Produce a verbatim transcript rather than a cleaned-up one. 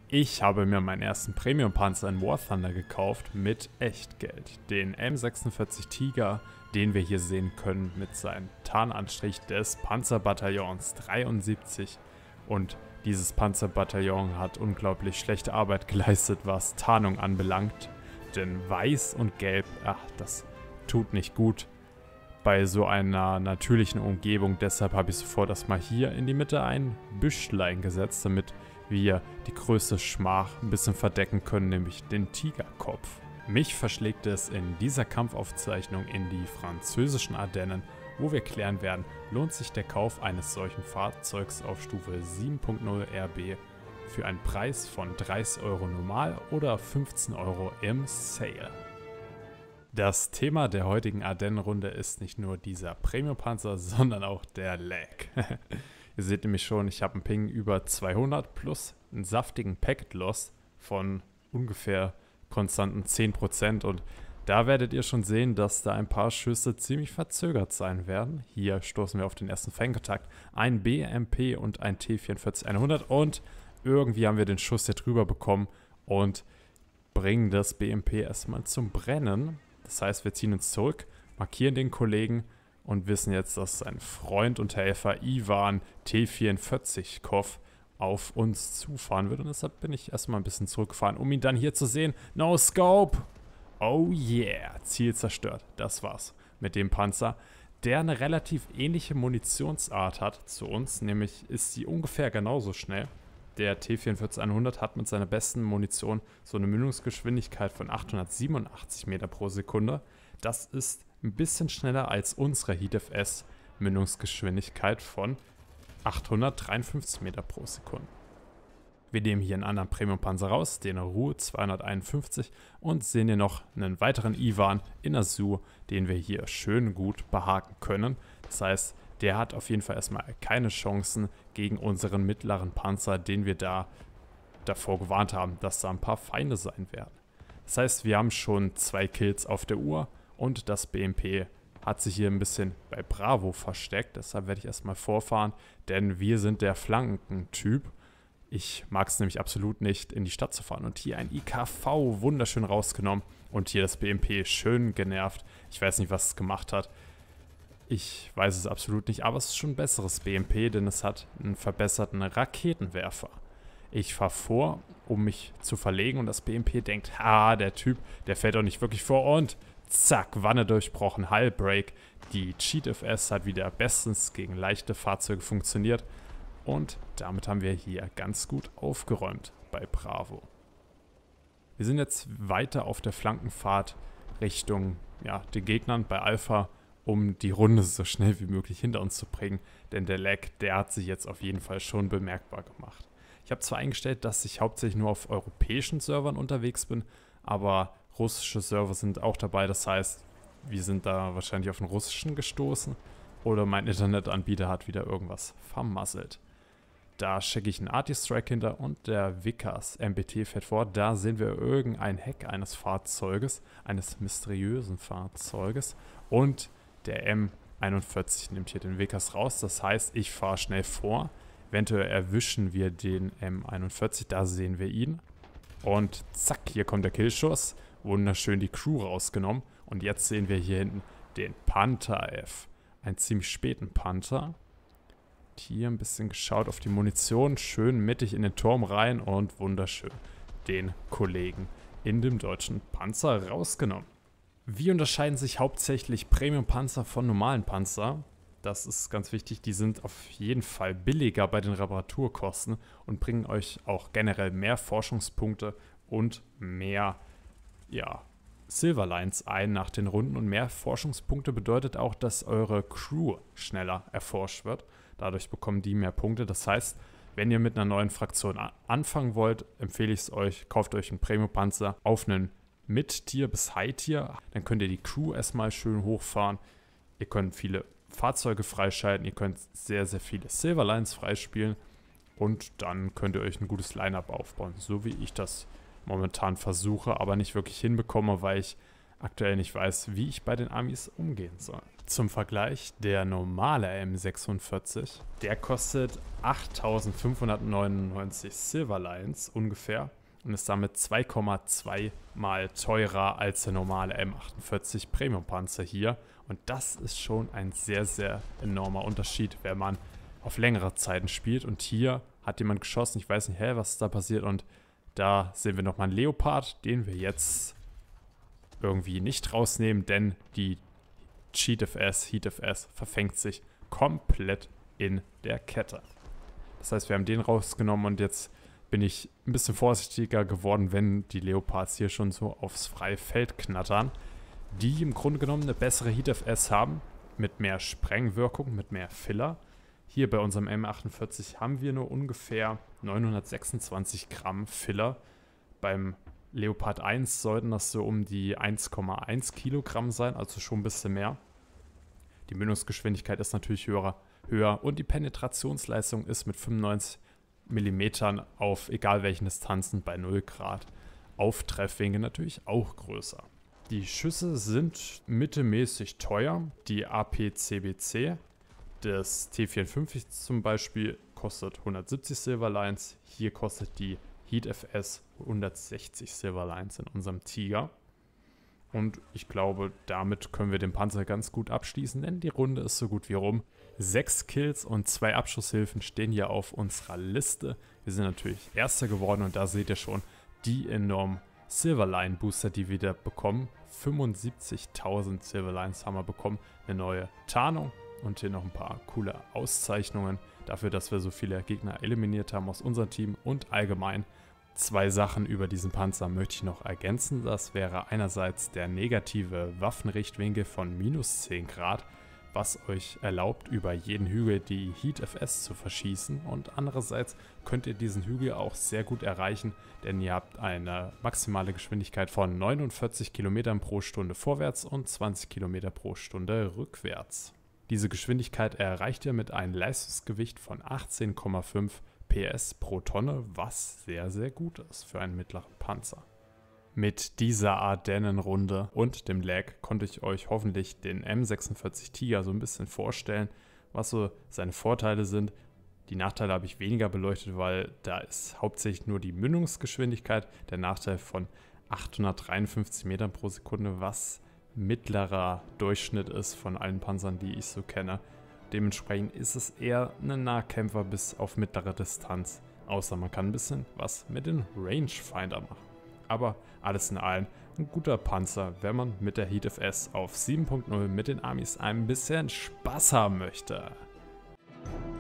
Ich habe mir meinen ersten Premium-Panzer in War Thunder gekauft mit Echtgeld. Den M sechsundvierzig Tiger, den wir hier sehen können mit seinem Tarnanstrich des Panzerbataillons dreiundsiebzig. Und dieses Panzerbataillon hat unglaublich schlechte Arbeit geleistet, was Tarnung anbelangt. Denn Weiß und Gelb, ach, das tut nicht gut bei so einer natürlichen Umgebung. Deshalb habe ich sofort erstmal hier in die Mitte ein Büschlein gesetzt, damit wir die größte Schmach ein bisschen verdecken können, nämlich den Tigerkopf. Mich verschlägt es in dieser Kampfaufzeichnung in die französischen Ardennen, wo wir klären werden, lohnt sich der Kauf eines solchen Fahrzeugs auf Stufe sieben Punkt null R B für einen Preis von dreißig Euro normal oder fünfzehn Euro im Sale. Das Thema der heutigen Ardennenrunde ist nicht nur dieser Premium-Panzer, sondern auch der Lag. Ihr seht nämlich schon, ich habe einen Ping über zweihundert plus einen saftigen Packet Loss von ungefähr konstanten zehn Prozent. Und da werdet ihr schon sehen, dass da ein paar Schüsse ziemlich verzögert sein werden. Hier stoßen wir auf den ersten Fangkontakt. Ein B M P und ein T vierundvierzig hundert und irgendwie haben wir den Schuss hier drüber bekommen und bringen das B M P erstmal zum Brennen. Das heißt, wir ziehen uns zurück, markieren den Kollegen und wissen jetzt, dass sein Freund und Helfer Ivan T vierundvierzig Kov auf uns zufahren wird. Und deshalb bin ich erstmal ein bisschen zurückgefahren, um ihn dann hier zu sehen. No Scope! Oh yeah! Ziel zerstört. Das war's mit dem Panzer, der eine relativ ähnliche Munitionsart hat zu uns. Nämlich ist sie ungefähr genauso schnell. Der T vierundvierzig hundert hat mit seiner besten Munition so eine Mündungsgeschwindigkeit von achthundertsiebenundachtzig Meter pro Sekunde. Das ist ein bisschen schneller als unsere Heat F S Mündungsgeschwindigkeit von achthundertdreiundfünfzig Meter pro Sekunde. Wir nehmen hier einen anderen Premium-Panzer raus, den Ru zweihunderteinundfünfzig, und sehen hier noch einen weiteren Ivan in Azur, den wir hier schön gut behaken können. Das heißt, der hat auf jeden Fall erstmal keine Chancen gegen unseren mittleren Panzer, den wir da davor gewarnt haben, dass da ein paar Feinde sein werden. Das heißt, wir haben schon zwei Kills auf der Uhr und das B M P hat sich hier ein bisschen bei Bravo versteckt. Deshalb werde ich erstmal vorfahren, denn wir sind der Flankentyp. Ich mag es nämlich absolut nicht, in die Stadt zu fahren. Und hier ein I K V wunderschön rausgenommen und hier das B M P schön genervt. Ich weiß nicht, was es gemacht hat. Ich weiß es absolut nicht, aber es ist schon ein besseres B M P, denn es hat einen verbesserten Raketenwerfer. Ich fahre vor, um mich zu verlegen und das B M P denkt, ha, der Typ, der fährt doch nicht wirklich vor und zack, Wanne durchbrochen, Hullbreak. Die Cheat F S hat wieder bestens gegen leichte Fahrzeuge funktioniert und damit haben wir hier ganz gut aufgeräumt bei Bravo. Wir sind jetzt weiter auf der Flankenfahrt Richtung ja, den Gegnern bei Alpha, um die Runde so schnell wie möglich hinter uns zu bringen, denn der Lag, der hat sich jetzt auf jeden Fall schon bemerkbar gemacht. Ich habe zwar eingestellt, dass ich hauptsächlich nur auf europäischen Servern unterwegs bin, aber russische Server sind auch dabei, das heißt, wir sind da wahrscheinlich auf den russischen gestoßen oder mein Internetanbieter hat wieder irgendwas vermasselt. Da schicke ich einen Arty-Strike hinter und der Vickers M B T fährt vor. Da sehen wir irgendein Heck eines Fahrzeuges, eines mysteriösen Fahrzeuges und der M einundvierzig nimmt hier den Vickers raus, das heißt, ich fahre schnell vor. Eventuell erwischen wir den M einundvierzig, da sehen wir ihn. Und zack, hier kommt der Killschuss. Wunderschön die Crew rausgenommen. Und jetzt sehen wir hier hinten den Panther F. Einen ziemlich späten Panther. Hier ein bisschen geschaut auf die Munition. Schön mittig in den Turm rein und wunderschön den Kollegen in dem deutschen Panzer rausgenommen. Wie unterscheiden sich hauptsächlich Premium-Panzer von normalen Panzer? Das ist ganz wichtig, die sind auf jeden Fall billiger bei den Reparaturkosten und bringen euch auch generell mehr Forschungspunkte und mehr ja, Silverlines ein nach den Runden. Und mehr Forschungspunkte bedeutet auch, dass eure Crew schneller erforscht wird. Dadurch bekommen die mehr Punkte. Das heißt, wenn ihr mit einer neuen Fraktion anfangen wollt, empfehle ich es euch, kauft euch einen Premium-Panzer auf einen Mid-Tier bis High-Tier. Dann könnt ihr die Crew erstmal schön hochfahren. Ihr könnt viele Fahrzeuge freischalten, ihr könnt sehr, sehr viele Silverlines freispielen und dann könnt ihr euch ein gutes Line-Up aufbauen, so wie ich das momentan versuche, aber nicht wirklich hinbekomme, weil ich aktuell nicht weiß, wie ich bei den Amis umgehen soll. Zum Vergleich, der normale M sechsundvierzig, der kostet achttausendfünfhundertneunundneunzig Silverlines ungefähr und ist damit zwei Komma zwei mal teurer als der normale M achtundvierzig Premium Panzer hier. Und das ist schon ein sehr, sehr enormer Unterschied, wenn man auf längere Zeiten spielt. Und hier hat jemand geschossen, ich weiß nicht, hä, was ist da passiert. Und da sehen wir nochmal einen Leopard, den wir jetzt irgendwie nicht rausnehmen, denn die Cheat F S, Heat F S verfängt sich komplett in der Kette. Das heißt, wir haben den rausgenommen und jetzt bin ich ein bisschen vorsichtiger geworden, wenn die Leopards hier schon so aufs freie Feld knattern, die im Grunde genommen eine bessere Heat F S haben, mit mehr Sprengwirkung, mit mehr Filler. Hier bei unserem M achtundvierzig haben wir nur ungefähr neunhundertsechsundzwanzig Gramm Filler. Beim Leopard eins sollten das so um die eins Komma eins Kilogramm sein, also schon ein bisschen mehr. Die Mündungsgeschwindigkeit ist natürlich höher, höher und die Penetrationsleistung ist mit fünfundneunzig Millimeter auf egal welchen Distanzen bei null Grad. Auf Treffwinkel natürlich auch größer. Die Schüsse sind mittelmäßig teuer. Die A P C B C des T vierundfünfzig zum Beispiel kostet hundertsiebzig Silverlines. Hier kostet die Heat F S hundertsechzig Silverlines in unserem Tiger. Und ich glaube, damit können wir den Panzer ganz gut abschließen, denn die Runde ist so gut wie rum. Sechs Kills und zwei Abschusshilfen stehen hier auf unserer Liste. Wir sind natürlich Erster geworden und da seht ihr schon die enormen Silverline Booster, die wir da bekommen. fünfundsiebzigtausend Silverlines haben wir bekommen. Eine neue Tarnung und hier noch ein paar coole Auszeichnungen dafür, dass wir so viele Gegner eliminiert haben aus unserem Team und allgemein. Zwei Sachen über diesen Panzer möchte ich noch ergänzen. Das wäre einerseits der negative Waffenrichtwinkel von minus zehn Grad, was euch erlaubt, über jeden Hügel die Heat F S zu verschießen. Und andererseits könnt ihr diesen Hügel auch sehr gut erreichen, denn ihr habt eine maximale Geschwindigkeit von neunundvierzig Kilometern pro Stunde vorwärts und zwanzig Kilometer pro Stunde rückwärts. Diese Geschwindigkeit erreicht ihr mit einem Leistungsgewicht von achtzehn Komma fünf P S pro Tonne, was sehr, sehr gut ist für einen mittleren Panzer. Mit dieser Ardennenrunde und dem Lag konnte ich euch hoffentlich den M sechsundvierzig Tiger so ein bisschen vorstellen, was so seine Vorteile sind. Die Nachteile habe ich weniger beleuchtet, weil da ist hauptsächlich nur die Mündungsgeschwindigkeit, der Nachteil von achthundertdreiundfünfzig Metern pro Sekunde, was mittlerer Durchschnitt ist von allen Panzern, die ich so kenne. Dementsprechend ist es eher ein Nahkämpfer bis auf mittlere Distanz, außer man kann ein bisschen was mit dem Rangefinder machen. Aber alles in allem ein guter Panzer, wenn man mit der Heat F S auf sieben Punkt null mit den Amis ein bisschen Spaß haben möchte.